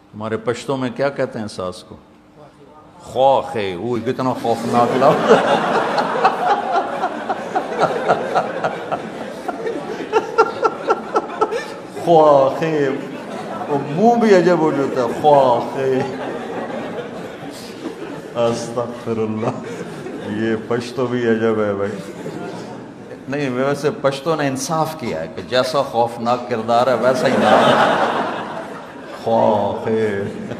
हमारे पश्तों में क्या कहते हैं सास को? खौफ है। वो कितना खौफनाक लफ्ज़। खौफ है, वो मुंह भी अजब हो जाता है। खौफ है। अस्तगफिरुल्लाह, ये पश्तो भी अजब है भाई। नहीं, वैसे पश्तो ने इंसाफ किया है कि जैसा खौफनाक किरदार है वैसा ही नाम। खौफ है।